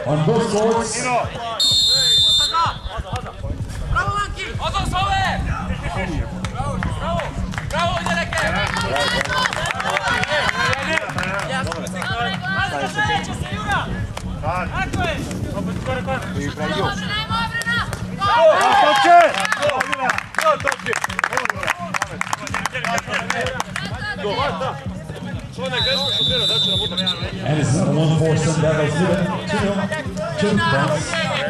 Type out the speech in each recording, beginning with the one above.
On both courts. Bravo, Manki! Odo sove! Bravo! Bravo, Dereke! Zajeće se, Jura! Tako je! Toče! And it's another 1-4 Sun Devils. 2 points.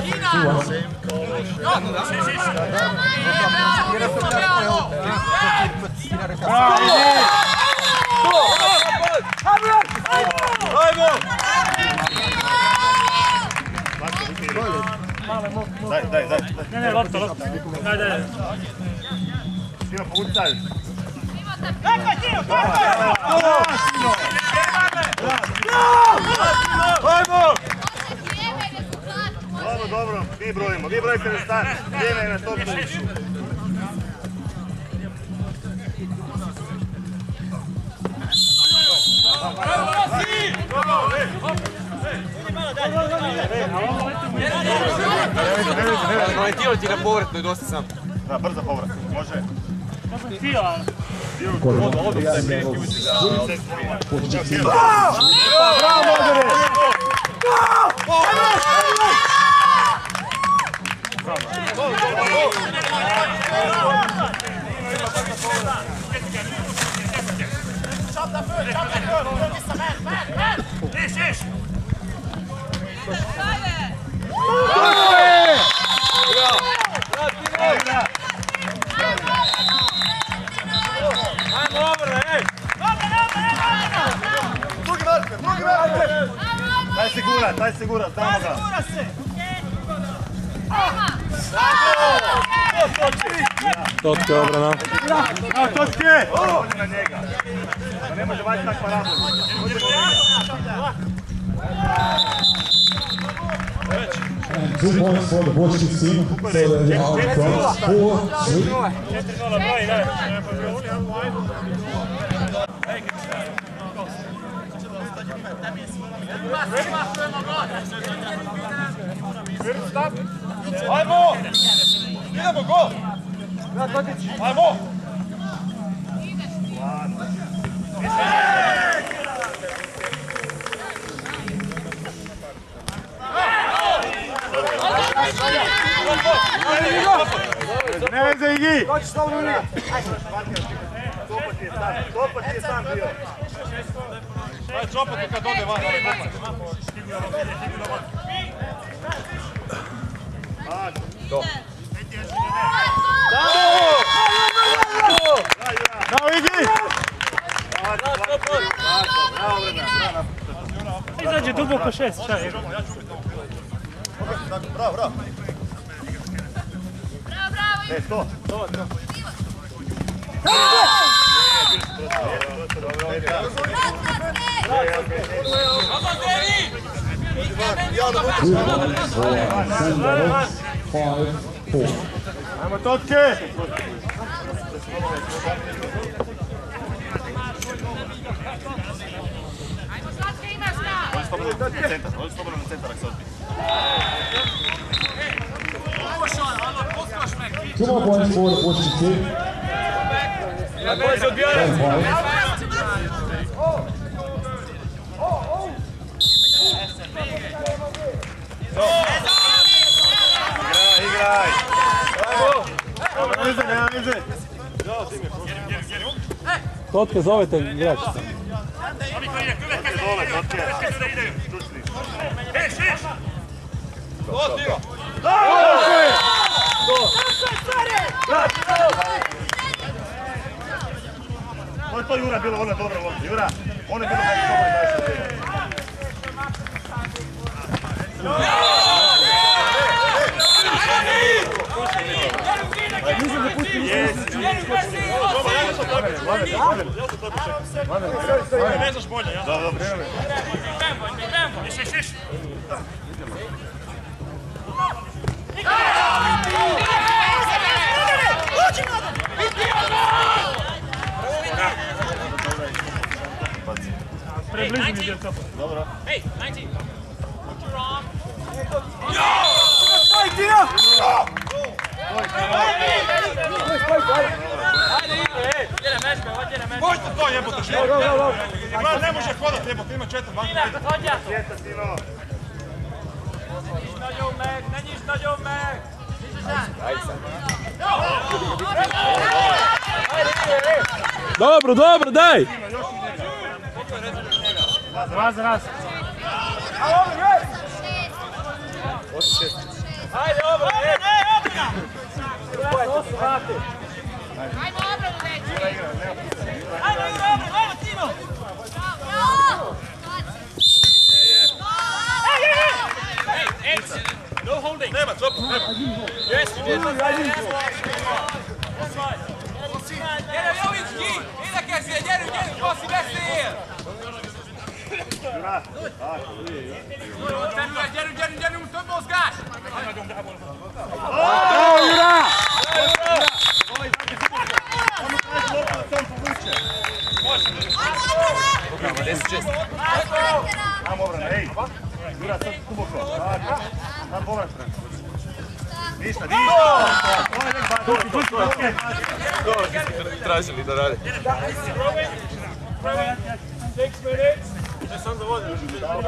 2-1. Daj. Ne, lopta. Daj. Sino, povucaj. Čekaj, Sino, Ajmo! Dobro, mi brojimo. Vi brojite na start. Vrijeme je na top poziciju. Naletio ti na povratnoj dosta sam. Da, brzo povrat. Može. Taj sigura, znamo ga. Totke obrana. Totke! Ovdje na njega. Da ne može vaći tak parabolu. 2 points for the Bočki team. So they are from 4-3. Ajmo! Idemo, gol! Ajmo! Ne veze, Igi! Topa ti je sam bio. Daj čopati kad ode van. Bravo, Igi! Izađe duboko 6, šta je? Bravo. To. Ajmo, Totke! Ovdje slobodno na centar, ako se odbiti. 2 more points for the Bočki team. Igraj! Nema veze! Totke, zovete igrač. To je Jura bilo ono dobro lopta. Jura, ono je bilo dobro Ne znaš bolje, ja? Da. Šiš. Prebliži mi je to. Dobro. Hey, 19. Možete to jebote što? Ivan ne može hodati jebote, ima 4 banke. Sjeta Sino. Ne nyiss nagyon meg! Dobro, dobro, daj! Raz. Ajde, ovo! Obrana! Ajmo obranu reći! Ajde, obrana! Ajmo, Timo! No holding! Nema, copu, nema. Yes, you did! Gyere, javíts ki! Védekezzél, gyerünk, Bassi, beszél! Gyerünk, több mozgás! Bravo, Jura! Ajmo obrana, ej. Jura, sad duboko. Sad povrat. Ništa. Tražili da radi. 6 minutes! Sam da vodim.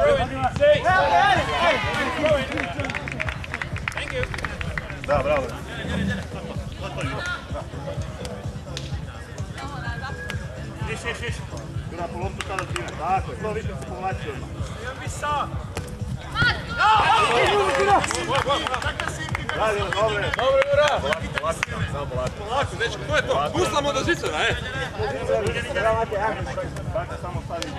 Thank you! Da, bravo. Jura, po loptu kada time. Tako, to više se povlači odmah. Radi, dobre. Dobro, Jura! Polako, dečko, to je to. Puslamo do žicana, Tako, samo stavi.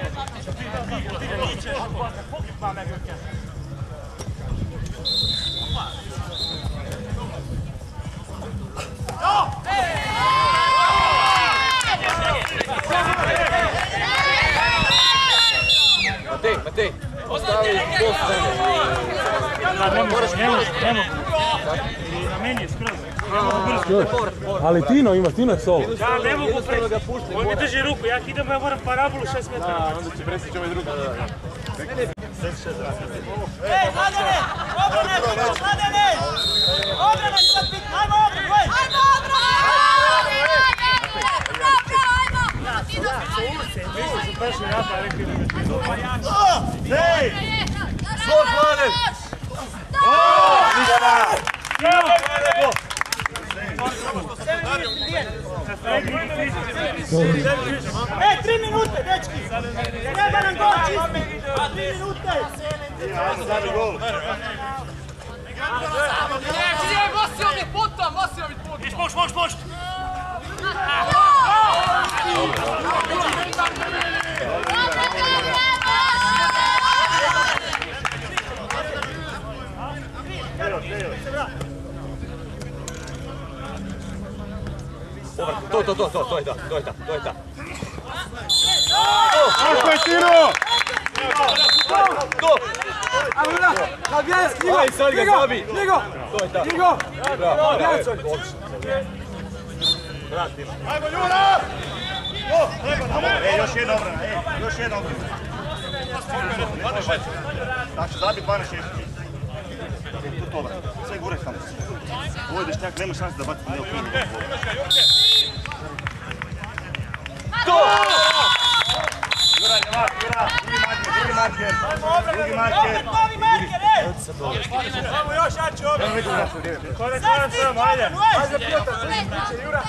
Matej, ostavi bol strane. Ne mogu. Na meni je skroz. Ali Tino je solo. Ja ne mogu preći. On mi drži ruku, ja idem, ja moram parabolu 6 metara. Onda će presjeći ovaj drugi. Ej, Mladene! Mladene! Obrana će sad biti, ajmo obranu! Ajmo obranu! Mislim su prešli napad, rekli da Ej! Svog Mladen! Ej, 3 minute, dečki! Treba nam gol čisti! 3 minute! Ajmo, zabi gol. Mosio mi puta! Moš! To je ta. Kako je Tino? To! Aj, sad ga zabi! To je ta. Bravo, Ajmo, Jura! Ej, još jedna obrana, Znači, zabi 12-6. Tu to, brate. Sve gure tamo. Ovo je dešnjak, nema šanse da baci na neokrenu. To! Jura, drugi marker. Ajmo još jači obranu! Korak sam, ajde. Ajde, Piotr, priče Jura!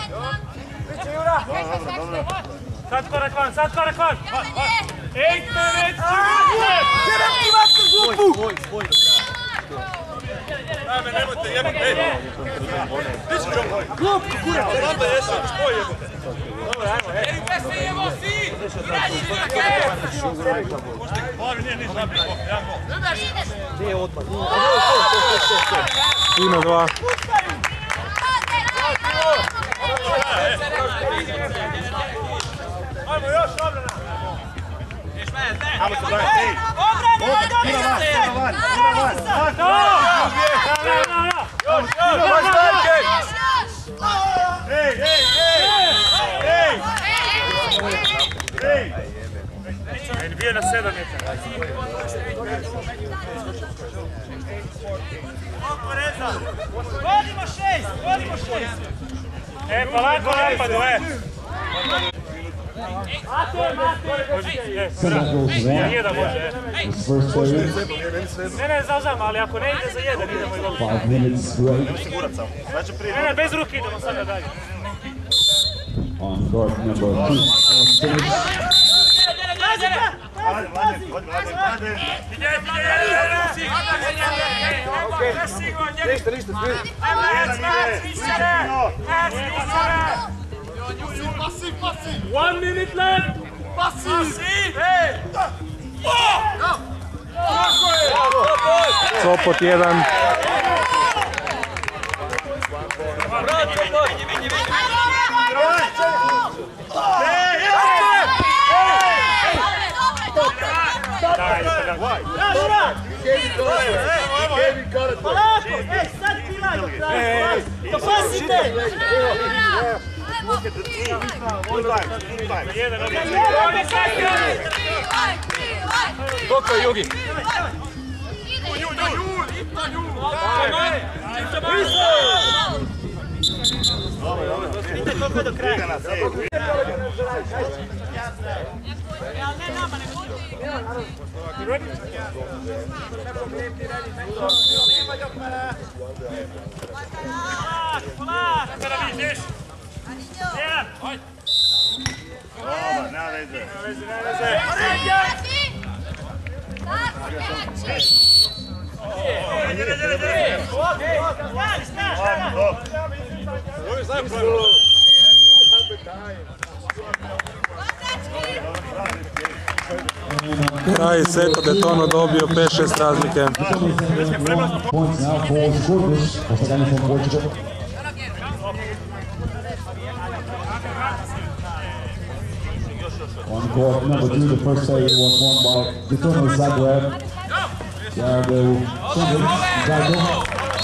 Dobro. Sad korak van. 8 minutes! Svoj do kraja. Ajme, nemojte jebati, ej! Ti si čovjek! Klop, kura! Znam da jesam, što jebate? Dobro, ajmo, ej! Eri, pesejemo si! Radite na Plavi nije niš zabio, jedan gol. Nije otpad. Ima 2. Ajmo još obrana! Ajmo se brani, ej! Bio na 7 metara. Vodimo 6! Polako napadu, So that goes one. Jedan može, His first player. Ne, znam, ali ako ne ide za jedan, idemo i dobro. 5 minutes break. Ne, bez ruke idemo sada dalje. On court number 2. Finish. One minute left! Sopot 1. Sad pilaj! Dopasite! Koliko je Jugi? Vidite koliko je do kraja. Kraj seta, Daytona dobio 5-6 razlike. Points now for Scorpius. Australia from Portugal. On court number 2, the first set was won by Daytona Zagreb. Zagreb.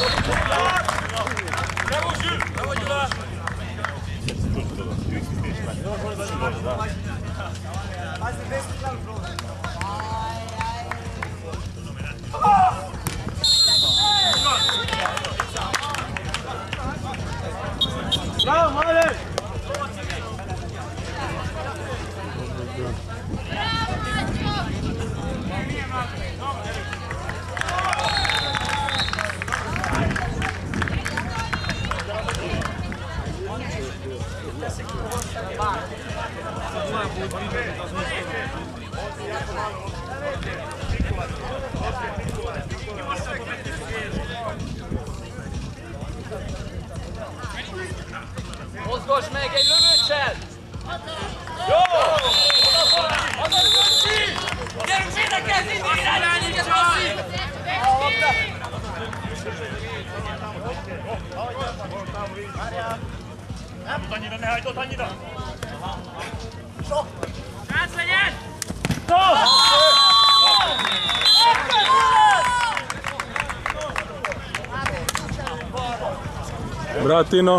Bravo, Mladen! Mozgos meg egy lövőcset! Jó! Gyerünk védekezni, irányítja Rossi! Nem tud annyira, ne hagyd ott annyira! Srác legyen! Bratino.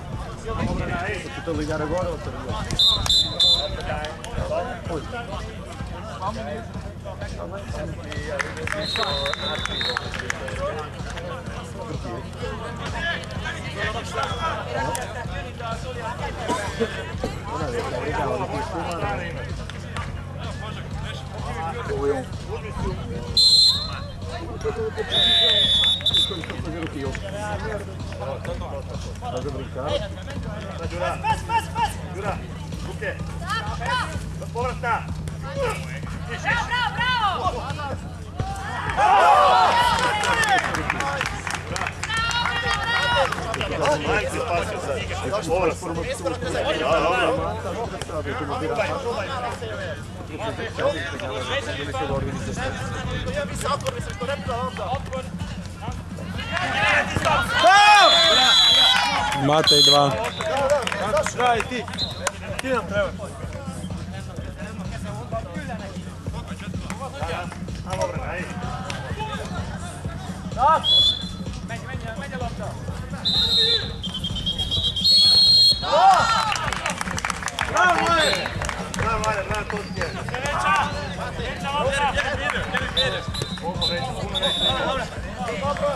Jura, ruke! Povratna! Bravo! Majci spasio sad. Povrat. Matej 2. Radi ti. Ti nam treba. Ajmo obrana, ajde. Menj a lopta! Bravo, Mladen! Bravo, Mladen, bravo, to ti je. Veća lopta! Koliko veća, puno veća.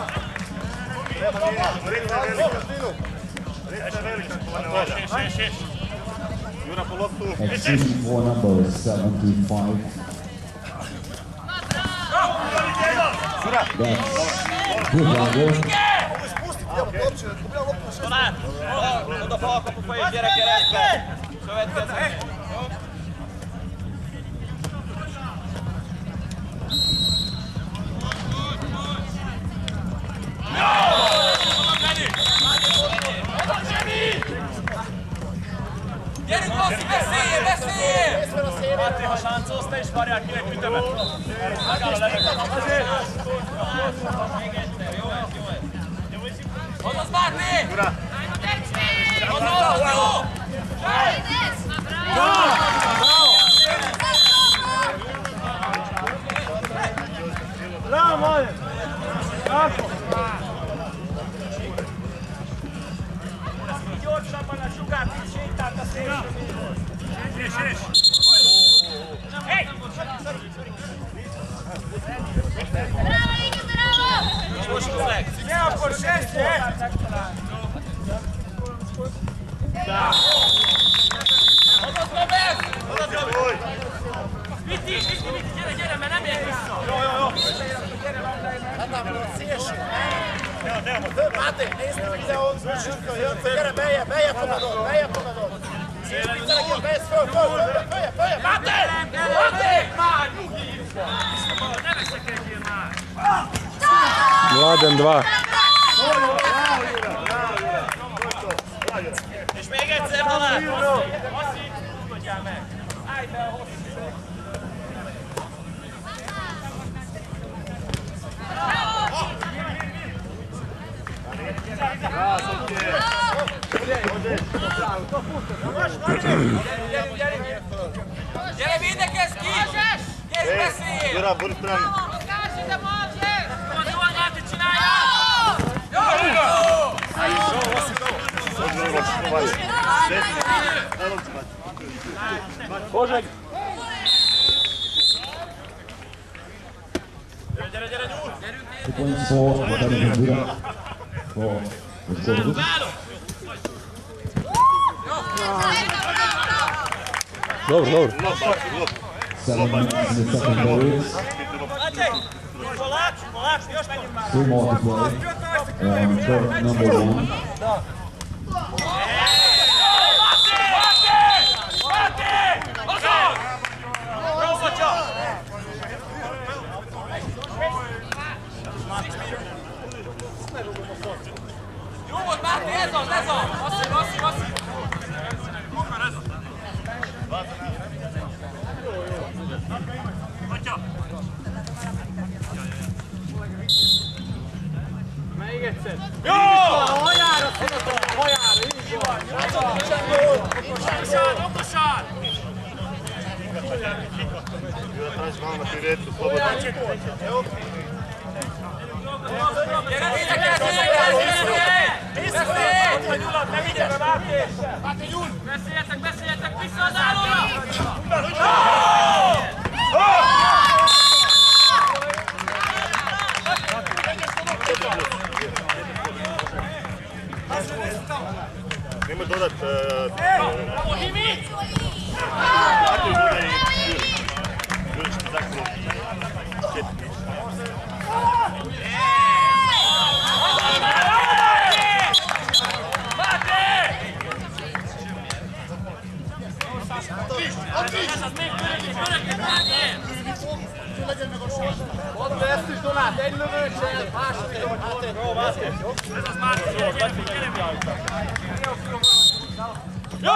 Exceeding for number 75. That's good level. Oda bal kapu felé, gyere keresztbe! Következő! Gyerünk, Rossi, beszéljél, beszéljél! Máté, ha sáncolsz, te is várjál ki egy ütemet. Megáll a levegő. Azaz, Máté! Azaz, jó! Bravo, Máté! Bravo! Gyorsabban a sugár, így sétált a szélső. Hey! Bravo, Ike, bravo! Most flex! Ne, akkor sesje! Azaz, Gomez! Viti, gyere, mert nem ér vissza! Jó. Máté, nézd a videót, gyere, beljebb fogadod! Szépen, bejössz föl! Máté! Már, nyugi! Ne veszekedjél már! Mladen 2. És még egyszer, Balázs! Azt így, tudjál meg! Állj be a hosszú! Gyere, védekezz ki! Gyere, beszéljél! Gyere, Boris Trani! Kaži da može! Jól, Máté, csinálja! Jó! Božek! Gyere, nyúl! 2 points for Daniel Buda for the Soldiers. Dobro. 7 minutes in the second period. Polaks, još menjim malo. 3 more to play. Short number 1. Jó volt, Máté, ez az! Masszív! Még egyszer. Jó! Hajára, szedett a hajára, így van. Okosan! Gyere, Ne vigyél be, Máté! Beszéljetek vissza az állóra! Nema dodat... Bravo, Himi! Ako je bude i Jurić. Jurić ti zakon 4. Mondd ezt is, Donát, egy lövőcsel, második Máté. Jó, Máté. Ez az Máté, gyere! Jó!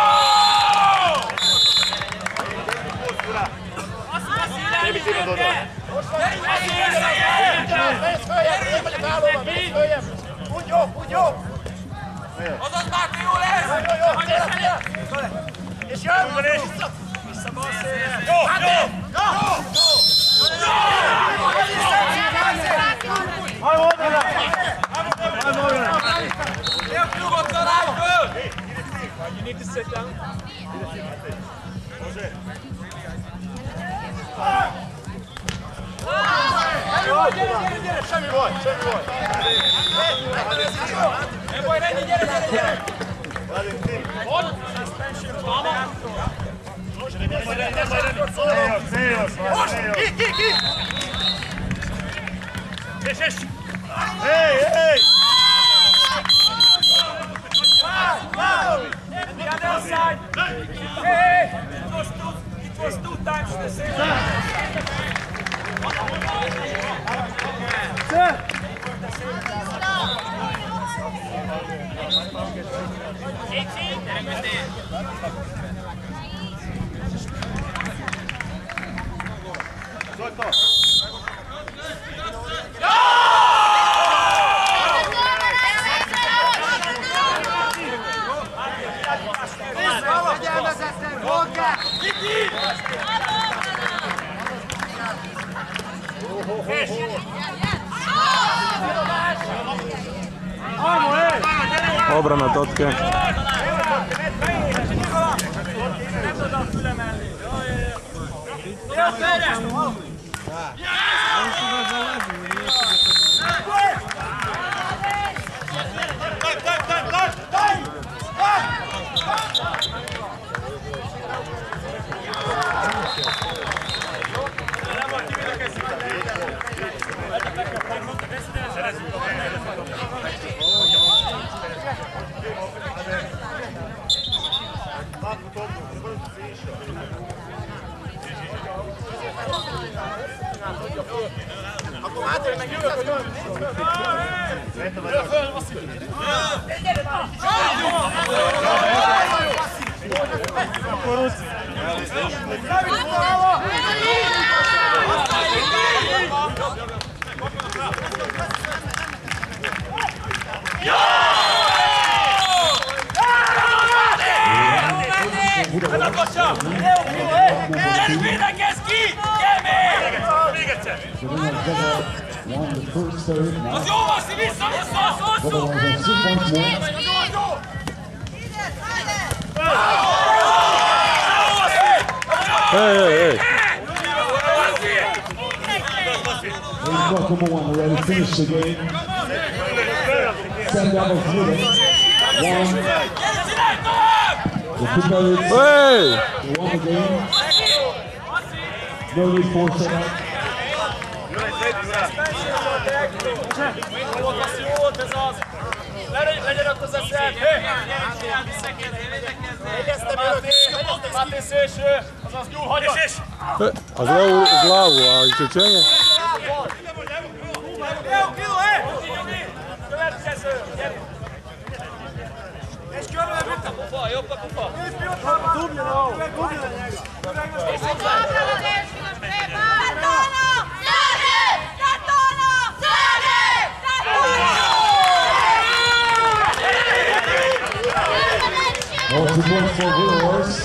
Azt irányít őket! Gyerünk, Mész följebb, én vagyok állóban, mész följebb. Úgy jó! Azaz, Máté, jó lesz! Jó, gyere! És jön! Vissza bal szélre! Jó! Hajj oldalra! Nyugodtan állj föl! You need to sit down. Jó! Še mi voj. Neboj, redi, djere. Ej! It was 2 times the same. To je to. Obrana Totke. Won the first third. Now, Gobovan has 2 points more. Hey. Gobovan already finished the game. 10 doubles with it. One. The two players won the game. No need for set. Legyen akkor az eszed! Máté szélső, azaz nyúl, hagyja! A glavu, a isključenje? Következő, gyere! És körülbelül buta, pufa, jobb a pufa! Dubja na ovo! Dubja na njega! All 2 points for Brewers.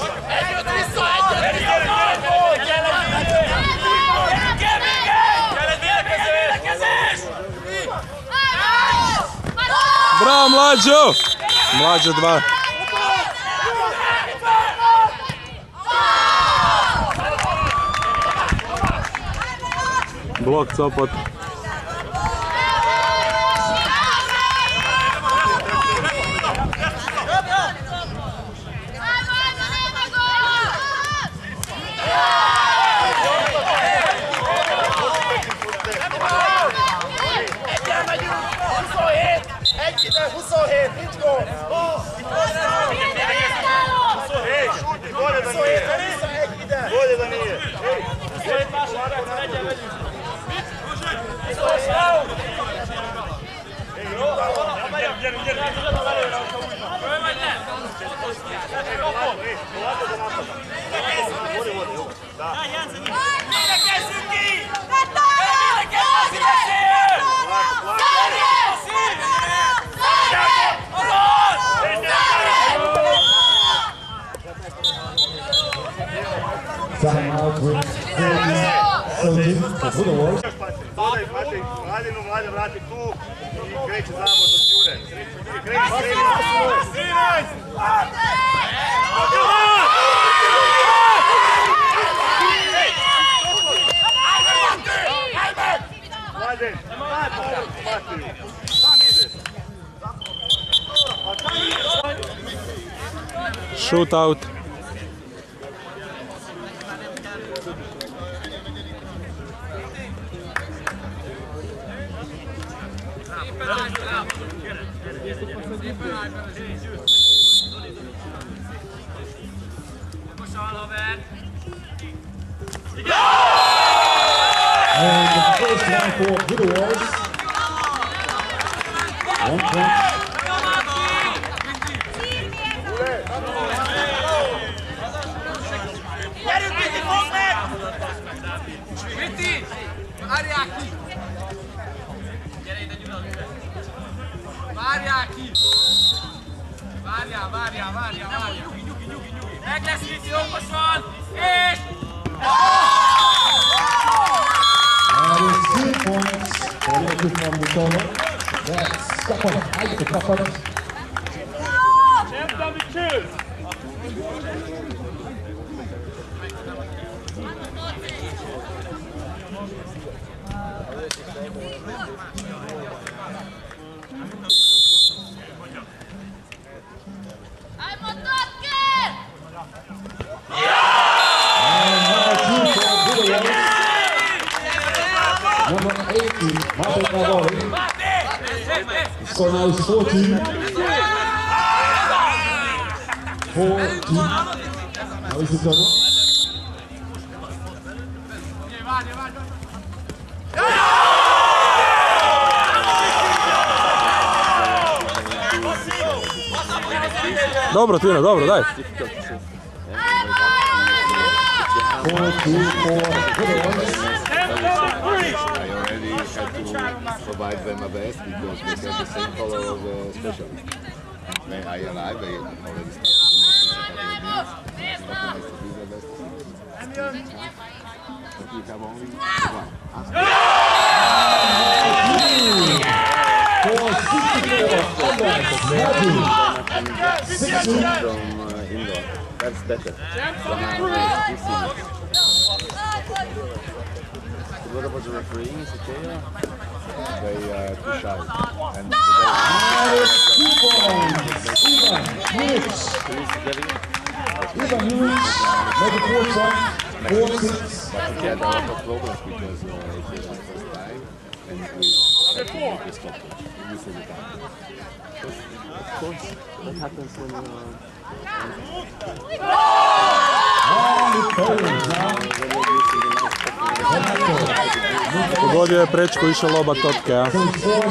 Bravo, Mlađo! Mlađo 2. Blok Copot. Bolje da nije. Time out with 30 for Brewers. Mlađe vrati tu i kreće zabor za Đure. Kreće. Ajde, daj pomoć Matiju. Sam ideš. Shootout. And the first one for Gilroy. 1 point. Várja. Meg lesz Viti okosan, és... And it's 2 points for the from the corner. That's Stefan. I get the Stefan. Number 18, Martin Navori. So now it's 14. 14. Now is the double. Dobro, Tina, dobro, daj. 4-2 for Gilroy. I already had to provide them a vest because they have the same color of the specialist. When I arrived, I already started but we have only one. For 64, From indoor. That's better. What about the refereeing? Is it okay? They are too shy. And Ivan Lewis, maybe 4-6. But he had a lot of problems because it was the first time and we had to stop it. This is the time. Of course, that happens when Pogodio je prečko, išao loba topke, a? So 4-6.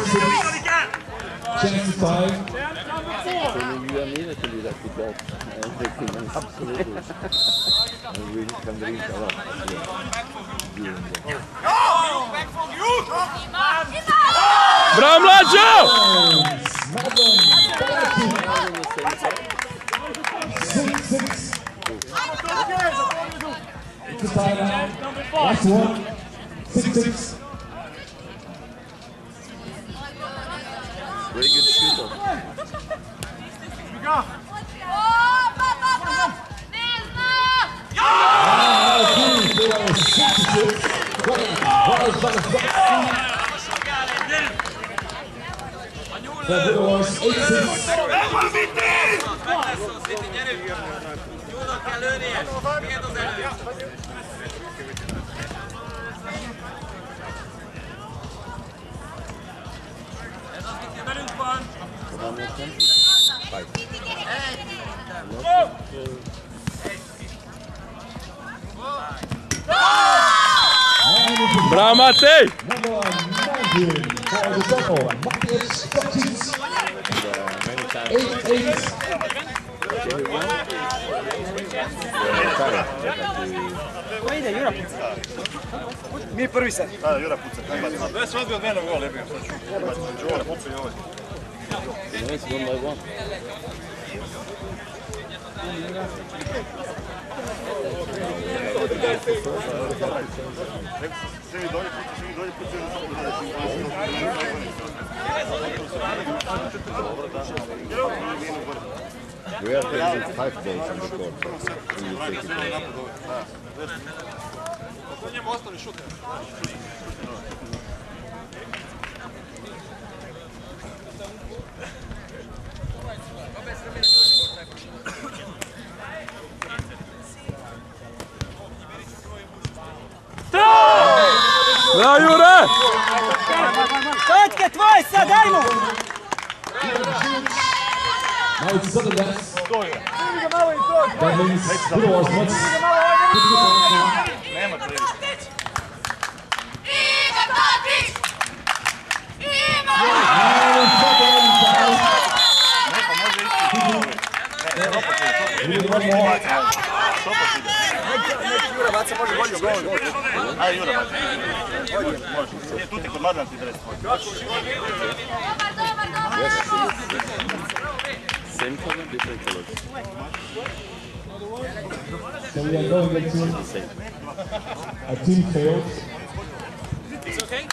Chance to tie. you are needed to do that with that. Absolutely. And we can drink a lot. Bravo, mlađo! 6-6. It's a tie now. Last one. 6-6. Very good shooter. That was 8-6. Bravo, Matej! Number 19 for the double, Matthias Stockings. 8-8. Ko ide, Jura puca? Mi prvi sad. Da, Jura puca. Dve se odbio od mene u gol, jebim, sad ću. Jura puca i ovaj. Nice, 1-1. Svi dolje puca. We are playing 5 balls in the court. And you take it Njemu ostali šuter. daj mu! Now it's sudden death. That means Good Wars wants. Nema to reći. Ajde, Jura, baci. Možeš. Tu ti kod Madana ti dres. Same color, different colors. So we are going into a team failed. It's okay?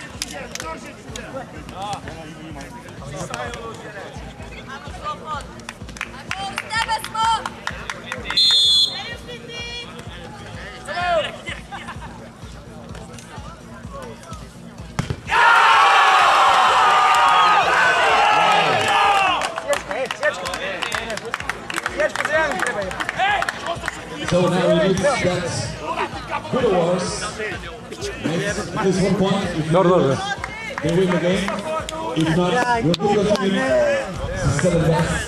So now we need that Good Wars makes at least 1 point. If they win the game. If not, we'll do the team sudden death.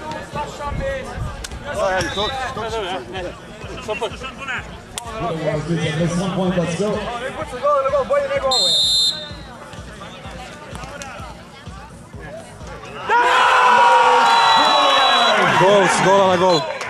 Good Wars needs at least 1 point. Let's go. Gol, s gola na gol.